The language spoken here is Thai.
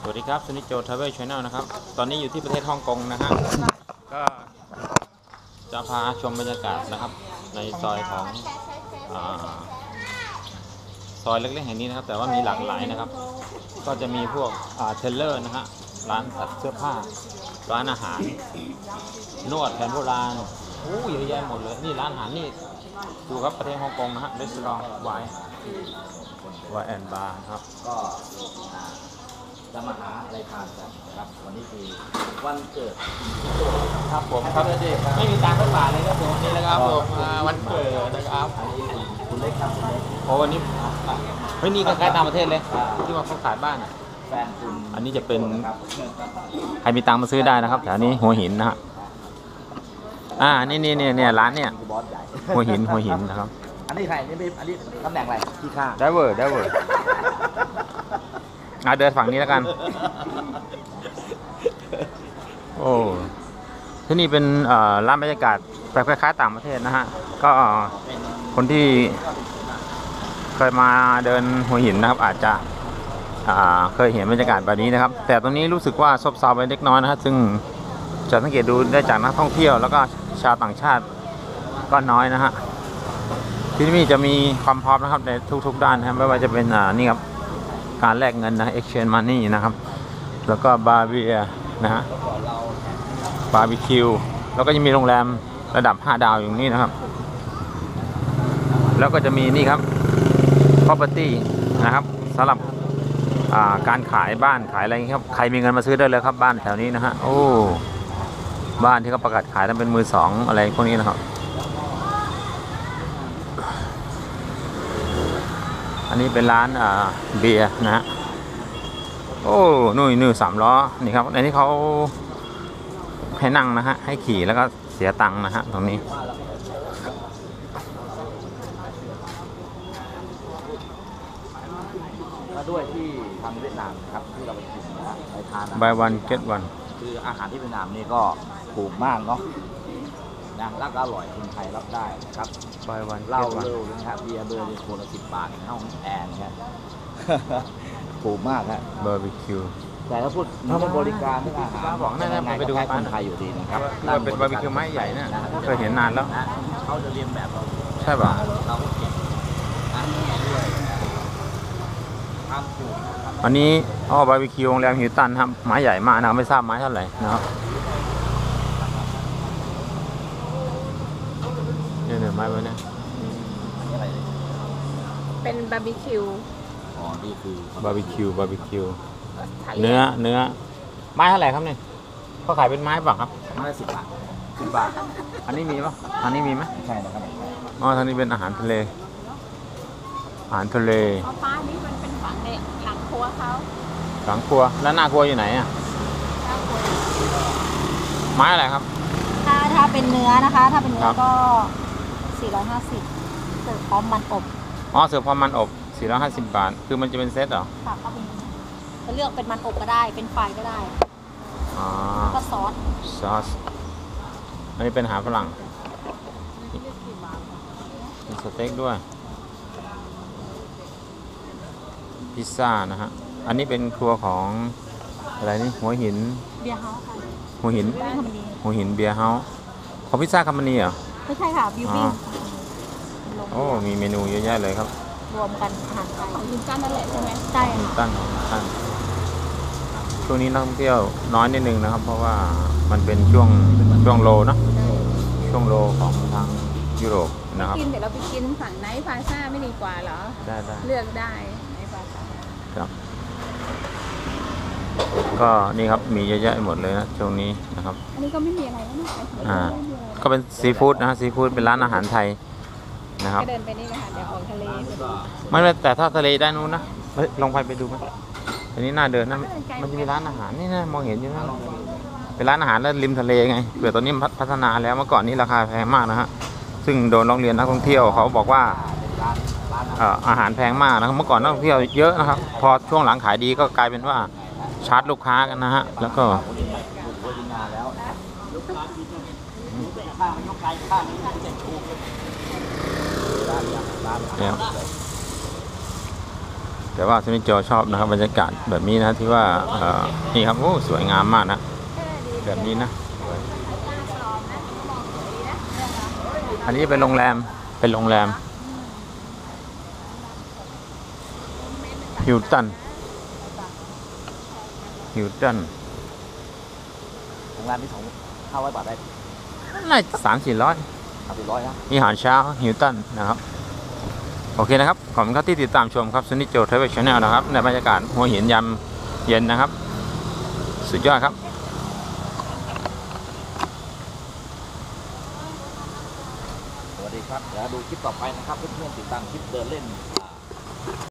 สวัสดีครับซุนิโจทราเวลชาแนลนะครับตอนนี้อยู่ที่ประเทศฮ่องกงนะฮะก็จะพาชมบรรยากาศนะครับในซอยของซอยเล็กๆแห่งนี้นะครับแต่ว่ามีหลากหลายนะครับก็จะมีพวกเทเลอร์นะฮะร้านตัดเสื้อผ้าร้านอาหารนวดแผนโบราณเยอะแยะหมดเลยนี่ร้านอาหารนี่ดูครับประเทศฮ่องกงนะฮะรีสอร์ทไวน์แอนด์บาร์ครับก็จะมาหาอะไรทานกันนะครับวันนี้คือวันเกิดครับผมครับไม่มีตังค์สักบาทเลยครับผมนี่แหละครับผมวันเกิดนะครับคุณเล็กครับคุณเล็กโอ้วันนี้เฮ้ยนี่ก็ใกล้ต่างประเทศเลยที่ว่าเขาขายบ้านแฟนคุณอันนี้จะเป็นใครมีตังค์มาซื้อได้นะครับแถวนี้หัวหินนะฮะนี่ร้านเนี่ยหัวหินนะครับอันนี้ใครนี่อันนี้ตำแหน่งอะไรที่ข้าได้เวอร์เดินฝั่งนี้แล้วกันโอ้ที่นี่เป็นร้านบรรยากาศแบบคล้ายๆต่างประเทศนะฮะก็คนที่เคยมาเดินหัวหินนะครับอาจจะเคยเห็นบรรยากาศแบบนี้นะครับแต่ตรงนี้รู้สึกว่าซบเซาไปเล็กน้อยนะฮะซึ่งจะสังเกตดูได้จากนักท่องเที่ยวแล้วก็ชาวต่างชาติก็น้อยนะฮะที่นี่จะมีความพร้อมนะครับในทุกๆด้านนะครับไม่ว่าจะเป็นนี่ครับการแลกเงินนะ exchange money นะครับแล้วก็บาร์บีเอนะฮะบาร์บีคิวแล้วก็จะมีโรงแรมระดับ5 ดาวอย่างนี้นะครับแล้วก็จะมีนี่ครับ property นะครับสำหรับการขายบ้านขายอะไรครับใครมีเงินมาซื้อได้เลยครับบ้านแถวนี้นะฮะโอ้บ้านที่เขาประกาศขายนั้นเป็นมือสองอะไรพวกนี้นะครับอันนี้เป็นร้านเบียร์นะฮะโอ้นู่น3 ล้อนี่ครับในนี้เขาให้นั่งนะฮะให้ขี่แล้วก็เสียตังค์นะฮะตรงนี้มาด้วยที่ทางเวียดนามครับที่เราไปกินนะฮะไปทาน buy one get one คืออาหารที่เวียดนามนี่ก็ถูกมากเนาะนะแล้วก็อร่อยคนไทยรับได้นะครับ buy one เหล้า get one เร็วนะครับเบียร์เบอร์คนละ10 บาทเข้าแอนครับถูกมากฮะบาร์บีคิวแต่ถ้าพูดบริการเรื่องอาหารบอกนั่นไปดูคนไทยอยู่ดีนะครับเป็นบาร์บีคิวไม้ใหญ่นะเคยเห็นนานแล้วเขาจะเรียนแบบเราใช่ป่ะเราเก่งด้วยทำถูกอันนี้บาร์บีคิวโรงแรมฮิลตันครับไม้ใหญ่มากนะไม่ทราบไม้เท่าไหร่นะครับเนี่ยไม้ไว้เนี่ยเป็นบาร์บีคิวอ๋อนี่คือบาร์บีคิวเนื้อไม้เท่าไหร่ครับเนี่ยเขาขายเป็นไม้ป่ะครับไม้10 บาท10 บาทอันนี้มีป่ะอันนี้มีไหมใช่นะครับทางนี้เป็นอาหารทะเลป้านี่มันเป็นฝั่งในหลังครัวเขาหลังครัวแล้วหน้าครัวอยู่ไหนอ่ะไม้อะไรครับถ้าเป็นเนื้อนะคะถ้าเป็นเนื้อก็450เสิร์ฟพร้อมมันอบเสิร์ฟพร้อมมันอบ450 บาทคือมันจะเป็นเซตเหรอค่ะก็เป็นจะเลือกเป็นมันอบก็ได้เป็นไฟก็ได้ก็ซอสอันนี้เป็นอาหารฝรั่งมีสเต็กด้วยพิซซ่านะฮะอันนี้เป็นครัวของอะไรนี่หัวหินเบียร์เฮาส์ค่ะหัวหินเบียร์เฮาส์ของพิซซ่าคัมมานีเหรอไม่ใช่ค่ะบิวบิ้งโอ้มีเมนูเยอะแยะเลยครับรวมกันอาหารไทยของฮิลตันนั่นแหละใช่ไหมใช่ฮิลตันช่วงนี้นักท่องเที่ยวน้อยนิดนึงนะครับเพราะว่ามันเป็นช่วงโลนะช่วงโลของทางยุโรปนะครับกินเดี๋ยวเราไปกินฝั่งไหนพาซ่าไม่ดีกว่าเหรอได้เลือกได้ไหนพาซ่าครับก็นี่ครับมีเยอะแยะหมดเลยนะช่วงนี้นะครับอันนี้ก็ไม่มีอะไรนะก็เป็นซีฟู้ดนะซีฟู้ดเป็นร้านอาหารไทยนะครับเดินไปนี่นะคะเดี๋ยวออกทะเลไม่แต่ถ้าทะเลได้นู้นนะลองไปดูไหมอันนี้น่าเดินนะมันจะมีร้านอาหารนี่นะมองเห็นอยู่นะเป็นร้านอาหารแล้วริมทะเลไงเผื่อตอนนี้พัฒนาแล้วเมื่อก่อนนี้ราคาแพงมากนะฮะซึ่งโดนร้องเรียนนักท่องเที่ยวเขาบอกว่าอาหารแพงมากนะครับเมื่อก่อนนักท่องเที่ยวเยอะนะครับพอช่วงหลังขายดีก็กลายเป็นว่าชาร์จลูกค้ากันนะฮะแล้วก็แต่ว่าซุนิโจชอบนะครับบรรยากาศแบบนี้นะที่ว่านี่ครับโอ้สวยงามมากนะแบบนี้นะสวยอันนี้เป็นโรงแรมฮิลตันโรงแรมที่2,500 บาทได้น่าจะ300-400 300นะมีอาหารเช้าฮิลตันนะครับโอเคนะครับขอบคุณครับที่ติดตามชมครับซุนิโจทราเวลชาแนลนะครับในบรรยากาศหัวหินยามเย็นนะครับสุดยอดครับสวัสดีครับเดี๋ยวดูคลิปต่อไปนะครับเพื่อนๆติดตามคลิปเดินเล่น